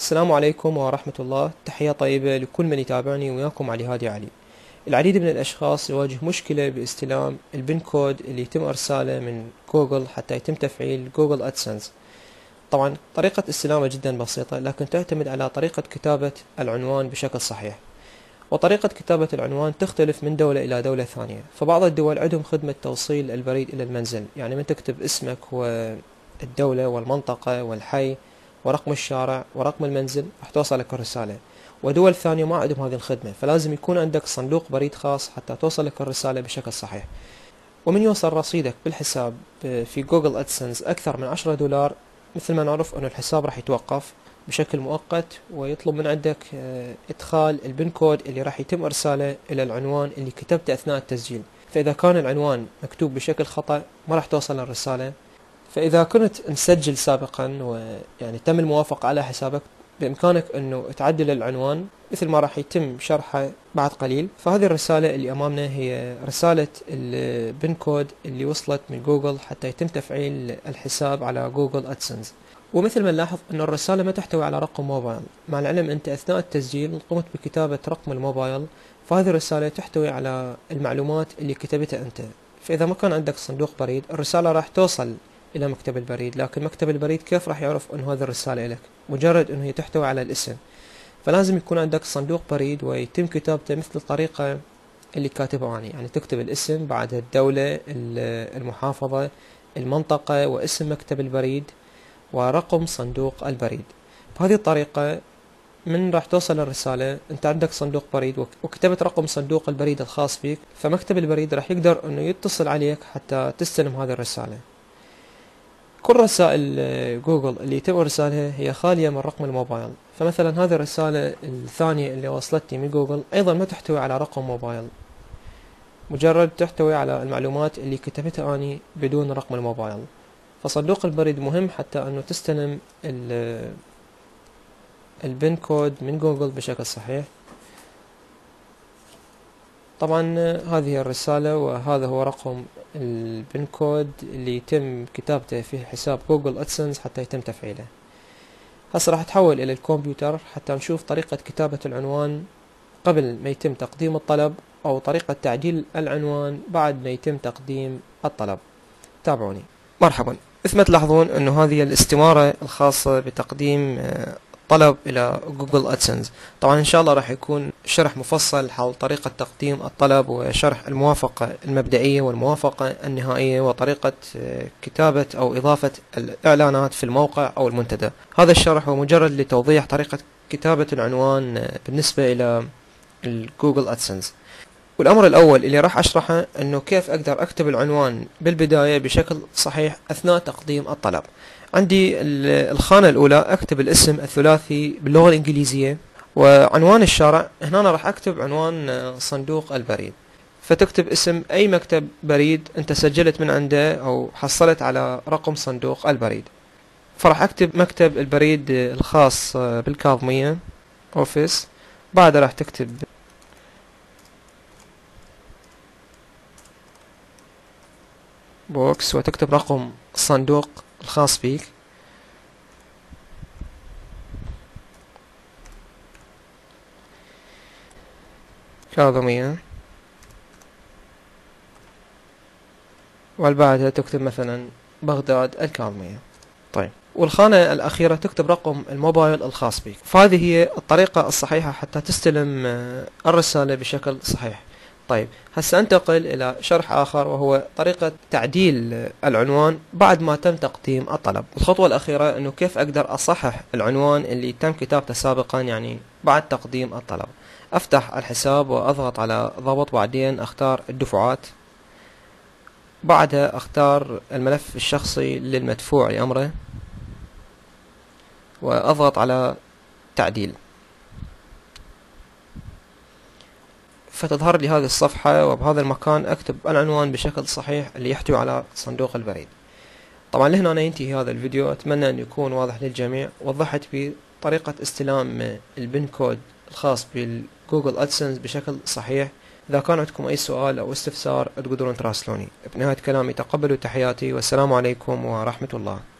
السلام عليكم ورحمة الله. تحية طيبة لكل من يتابعني، وياكم علي هادي علي. العديد من الأشخاص يواجه مشكلة باستلام البن كود اللي يتم إرساله من جوجل حتى يتم تفعيل جوجل أدسنس. طبعا طريقة استلامه جدا بسيطة، لكن تعتمد على طريقة كتابة العنوان بشكل صحيح. وطريقة كتابة العنوان تختلف من دولة إلى دولة ثانية. فبعض الدول عندهم خدمة توصيل البريد إلى المنزل، يعني من تكتب اسمك والدولة والمنطقة والحي ورقم الشارع ورقم المنزل راح توصلك الرسالة. ودول ثانية ما عندهم هذه الخدمة، فلازم يكون عندك صندوق بريد خاص حتى توصلك الرسالة بشكل صحيح. ومن يوصل رصيدك بالحساب في جوجل أدسنس أكثر من $10، مثل ما نعرف أنه الحساب راح يتوقف بشكل مؤقت، ويطلب من عندك إدخال البن كود اللي راح يتم إرساله إلى العنوان اللي كتبته أثناء التسجيل. فإذا كان العنوان مكتوب بشكل خطأ ما راح توصل الرسالة. فإذا كنت مسجل سابقا ويعني تم الموافقة على حسابك، بإمكانك أنه تعدل العنوان مثل ما راح يتم شرحه بعد قليل. فهذه الرسالة اللي أمامنا هي رسالة البن كود اللي وصلت من جوجل حتى يتم تفعيل الحساب على جوجل أدسنس. ومثل ما نلاحظ أن الرسالة ما تحتوي على رقم موبايل، مع العلم أنت أثناء التسجيل قمت بكتابة رقم الموبايل، فهذه الرسالة تحتوي على المعلومات اللي كتبتها أنت. فإذا ما كان عندك صندوق بريد، الرسالة راح توصل إلى مكتب البريد، لكن مكتب البريد كيف راح يعرف أن هذه الرسالة إلك؟ مجرد أنه هي تحتوي على الاسم. فلازم يكون عندك صندوق بريد ويتم كتابته مثل الطريقة اللي كاتبها أنا، يعني تكتب الاسم، بعدها الدولة، المحافظة، المنطقة، واسم مكتب البريد، ورقم صندوق البريد. بهذه الطريقة من راح توصل الرسالة أنت عندك صندوق بريد وكتبت رقم صندوق البريد الخاص فيك، فمكتب البريد راح يقدر أنه يتصل عليك حتى تستلم هذه الرسالة. كل رسائل جوجل اللي يتم إرسالها هي خالية من رقم الموبايل. فمثلا هذه الرسالة الثانية اللي وصلتني من جوجل أيضا ما تحتوي على رقم موبايل، مجرد تحتوي على المعلومات اللي كتبتها أني بدون رقم الموبايل. فصندوق البريد مهم حتى أنه تستلم البن كود من جوجل بشكل صحيح. طبعا هذه الرسالة وهذا هو رقم البن كود اللي يتم كتابته في حساب جوجل أدسنس حتى يتم تفعيله. هسه راح اتحول الى الكمبيوتر حتى نشوف طريقة كتابة العنوان قبل ما يتم تقديم الطلب، او طريقة تعديل العنوان بعد ما يتم تقديم الطلب. تابعوني. مرحبا. مثل ما تلاحظون انه هذه الاستمارة الخاصة بتقديم طلب إلى جوجل أدسنس. طبعا إن شاء الله راح يكون شرح مفصل حول طريقة تقديم الطلب، وشرح الموافقة المبدئية والموافقة النهائية، وطريقة كتابة أو إضافة الإعلانات في الموقع أو المنتدى. هذا الشرح هو مجرد لتوضيح طريقة كتابة العنوان بالنسبة إلى جوجل أدسنس. والأمر الأول اللي راح أشرحه أنه كيف أقدر أكتب العنوان بالبداية بشكل صحيح أثناء تقديم الطلب. عندي الخانة الأولى أكتب الاسم الثلاثي باللغة الإنجليزية، وعنوان الشارع هنا راح أكتب عنوان صندوق البريد. فتكتب اسم أي مكتب بريد أنت سجلت من عنده أو حصلت على رقم صندوق البريد. فراح أكتب مكتب البريد الخاص بالكاظمية أوفيس. بعد راح تكتب بوكس وتكتب رقم الصندوق الخاص بيك. كاظمية. وبعدها تكتب مثلا بغداد الكاظمية. طيب، والخانة الأخيرة تكتب رقم الموبايل الخاص بك. فهذه هي الطريقة الصحيحة حتى تستلم الرسالة بشكل صحيح. طيب، هسه انتقل إلى شرح آخر، وهو طريقة تعديل العنوان بعد ما تم تقديم الطلب. الخطوة الأخيرة أنه كيف أقدر أصحح العنوان اللي تم كتابته سابقا، يعني بعد تقديم الطلب. أفتح الحساب وأضغط على ضبط، بعدين أختار الدفعات، بعدها أختار الملف الشخصي للمدفوع لأمره، وأضغط على تعديل. فتظهر لي هذه الصفحة، وبهذا المكان أكتب العنوان بشكل صحيح اللي يحتوي على صندوق البريد. طبعا لهنا ينتهي هذا الفيديو. أتمنى أن يكون واضح للجميع. وضحت بطريقة استلام البن كود الخاص بالجوجل أدسنس بشكل صحيح. إذا كان عندكم أي سؤال أو استفسار تقدرون تراسلوني. بنهاية كلامي تقبلوا تحياتي، والسلام عليكم ورحمة الله.